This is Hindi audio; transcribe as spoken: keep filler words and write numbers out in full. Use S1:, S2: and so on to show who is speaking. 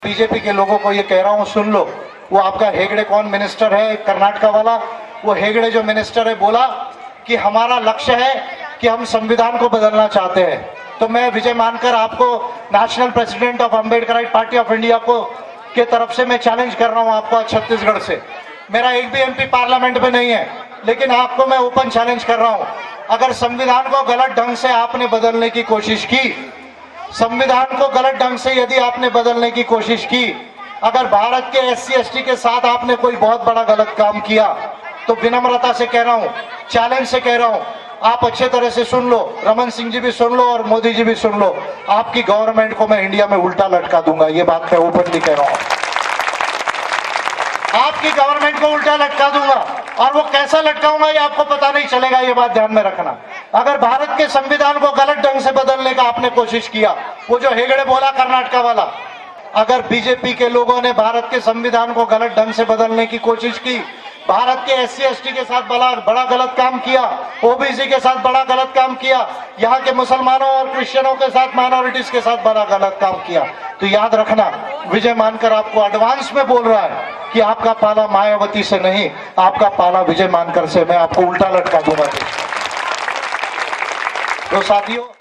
S1: बीजेपी के लोगों को ये कह रहा हूँ, सुन लो। वो आपका हेगड़े कौन मिनिस्टर है कर्नाटका वाला, वो हेगड़े जो मिनिस्टर है बोला कि हमारा लक्ष्य है कि हम संविधान को बदलना चाहते हैं। तो मैं विजय मानकर आपको national president of Ambedkarite party of India को के तरफ से मैं चैलेंज कर रहा हूं आपको। छत्तीसगढ़ से मेरा एक भी एमपी पार्लियामेंट में नहीं है, लेकिन आपको मैं ओपन चैलेंज कर रहा हूं। अगर संविधान को गलत ढंग से आपने बदलने की कोशिश की, संविधान को गलत ढंग से यदि आपने बदलने की कोशिश की, अगर भारत के एस सी एस टी के साथ आपने कोई बहुत बड़ा गलत काम किया, तो विनम्रता से कह रहा हूं, चैलेंज से कह रहा हूं, आप अच्छे तरह से सुन लो, रमन सिंह जी भी सुन लो और मोदी जी भी सुन लो, आपकी गवर्नमेंट को मैं इंडिया में उल्टा लटका दूंगा। ये बात मैं ओपनली कह रहा हूं, आपकी गवर्नमेंट को उल्टा लटका दूंगा। और वो कैसा लटकाऊंगा ये आपको पता नहीं चलेगा, ये बात ध्यान में रखना। अगर भारत के संविधान को गलत ढंग से बदलने का आपने कोशिश किया, वो जो हेगड़े बोला कर्नाटका वाला, अगर बीजेपी के लोगों ने भारत के संविधान को गलत ढंग से बदलने की कोशिश की, भारत के एस सी एस टी के साथ बड़ा बड़ा गलत काम किया, ओबीसी के साथ बड़ा गलत काम किया, यहाँ के मुसलमानों और क्रिश्चियनों के साथ, माइनॉरिटीज के साथ बड़ा गलत काम किया, तो याद रखना विजय मानकर आपको एडवांस में बोल रहा है कि आपका पाला मायावती से नहीं, आपका पाला विजय मानकर से मैं आपको उल्टा लटका दूंगा। तो साथियों,